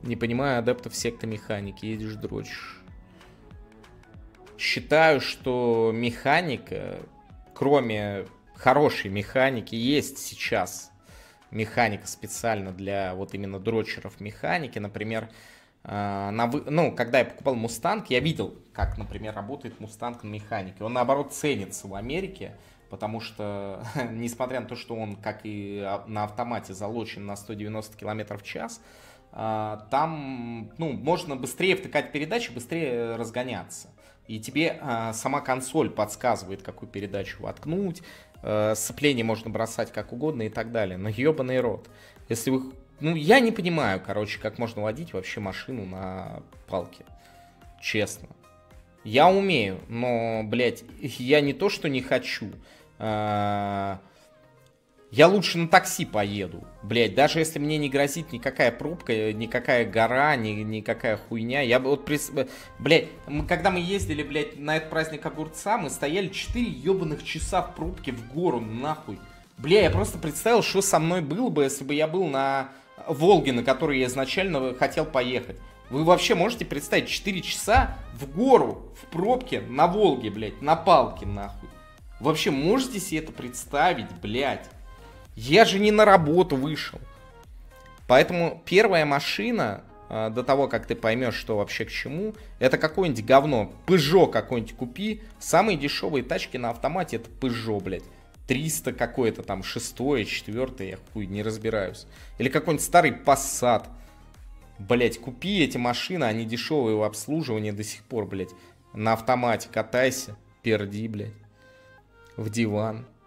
Не понимаю адептов секты механики. Едешь, дрочишь. Считаю, что механика, кроме хорошей механики, есть сейчас механика специально для вот именно дрочеров механики. Например, когда я покупал Мустанг, я видел, как, например, работает Мустанг на механике. Он, наоборот, ценится в Америке, потому что, несмотря на то, что он, как и на автомате, залочен на 190 км в час, там, можно быстрее втыкать передачи, быстрее разгоняться. И тебе сама консоль подсказывает, какую передачу воткнуть, сцепление можно бросать как угодно и так далее. Но ебаный рот. Если вы... я не понимаю, как можно водить вообще машину на палке. Честно. Я умею, но, блядь, я не то, что не хочу. Я лучше на такси поеду. Блядь, даже если мне не грозит никакая пробка, никакая гора, никакая хуйня. Я бы вот... Блядь, когда мы ездили, блядь, на этот праздник огурца, мы стояли 4 ебаных часа в пробке в гору, нахуй. Бля, я просто представил, что со мной было бы, если бы я был на Волге, на которой я изначально хотел поехать. Вы вообще можете представить 4 часа в гору, в пробке, на Волге, блядь, на палке, нахуй? Вообще можете себе это представить, блядь? Я же не на работу вышел. Поэтому первая машина, до того, как ты поймешь, что вообще к чему, это какое-нибудь говно. Peugeot какой-нибудь купи. Самые дешевые тачки на автомате это Peugeot, блядь. 300 какое-то там, 6-е, 4-е, я хуй не разбираюсь. Или какой-нибудь старый Passat. Блядь, купи эти машины, они дешевые в обслуживании до сих пор, блядь. На автомате катайся, перди, блядь. В диван.